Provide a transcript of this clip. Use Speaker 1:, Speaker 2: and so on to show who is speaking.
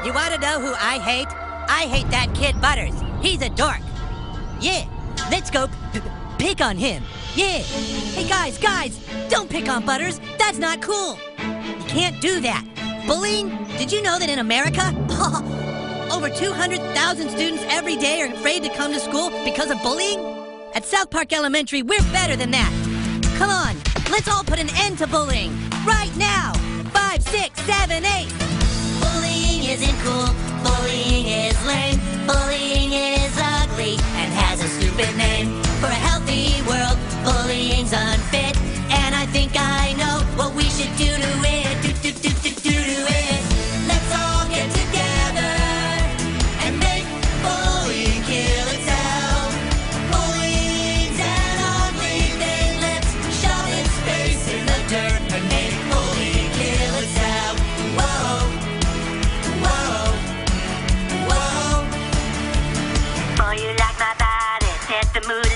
Speaker 1: You want to know who I hate? I hate that kid Butters. He's a dork. Yeah, let's go pick on him. Yeah. Hey, guys, don't pick on Butters. That's not cool. You can't do that. Bullying? Did you know that in America, over 200,000 students every day are afraid to come to school because of bullying? At South Park Elementary, we're better than that. Come on, let's all put an end to bullying. Right now. 5, 6, 7, 8.
Speaker 2: Bullying isn't cool. Bullying is lame. Bullying is ugly and has a stupid name. For a healthy world, bullying's unfit. And I think I know what we should do to it. Do to it. Let's all get together and make bullying kill itself. Bullying's an ugly thing. Let's shove its face in the dirt and make bullying kill itself. Whoa, whoa, whoa. Oh, you like my body? Set the mood.